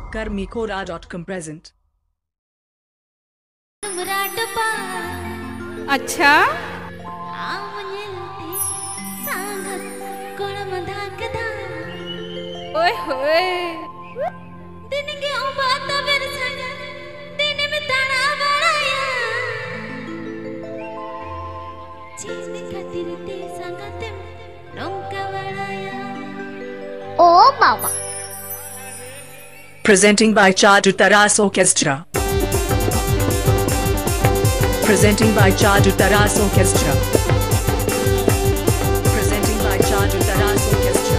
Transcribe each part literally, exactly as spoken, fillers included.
karmi kura dot com present. अच्छा ओए होए ओ बाबा Presenting by Chadu Taras Orchestra. Presenting by Chadu Taras Orchestra. Presenting by Chadu Taras Orchestra.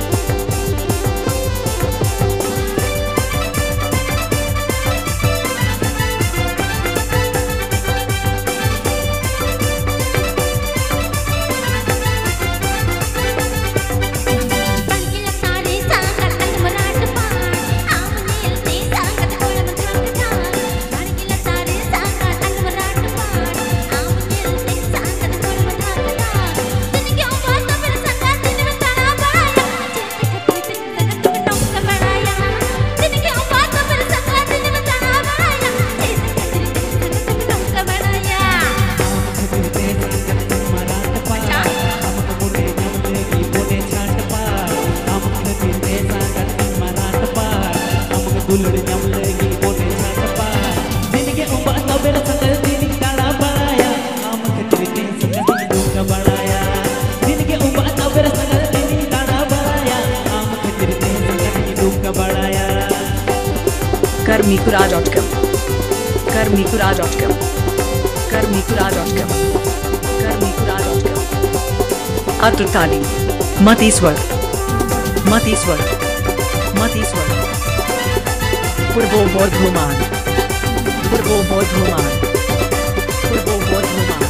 karmi kura dot com. karmi kura dot com. karmi kura dot com. karmi kura dot com. Atrutali. Matiswar. Matiswar. Matiswar. Purbo Bardhman. Purbo Bardhman. Purbo Bardhman.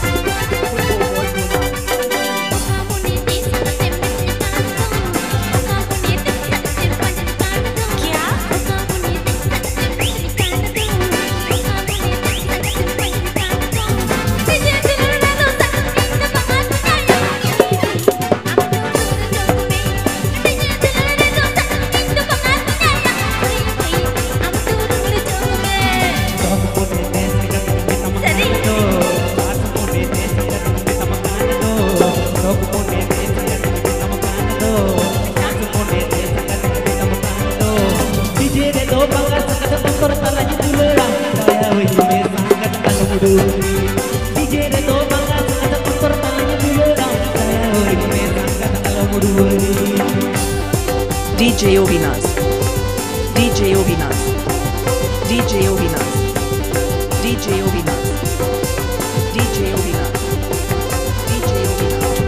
D J Abinash. D J Abinash. D J Abinash. D J Abinash. D J Abinash. D J Abinash.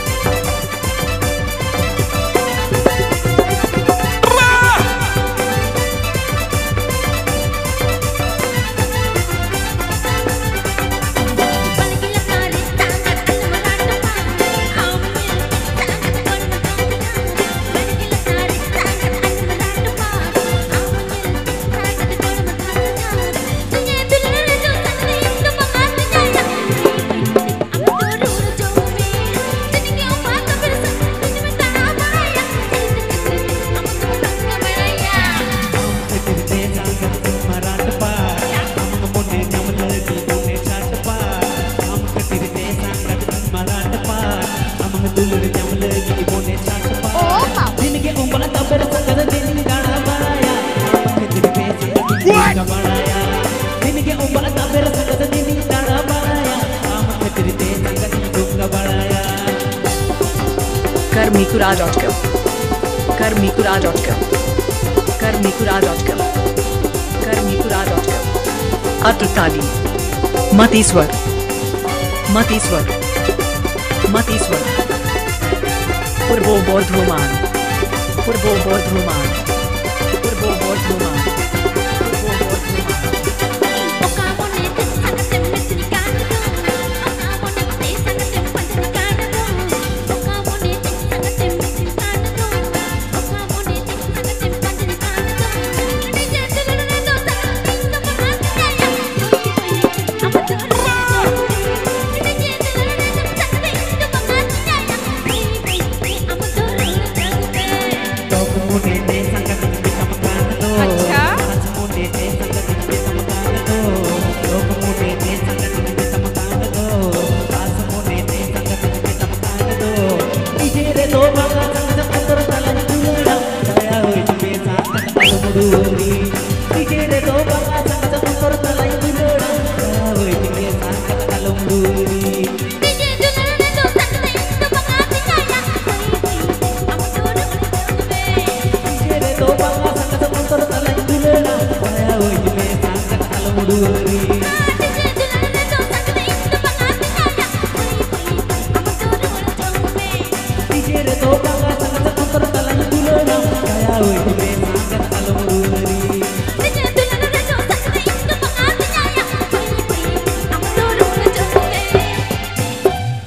karmi kura dot com. karmi kura dot com. karmi kura dot com. karmi kura dot com. Atrutali. Matiswar. Matiswar. Matiswar. Purbo Bardhman. Purbo Bardhman. Purbo Bardhman. अच्छा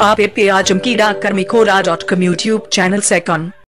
आप पे आजम कीड़ा कर्मी Quora dot com YouTube channel second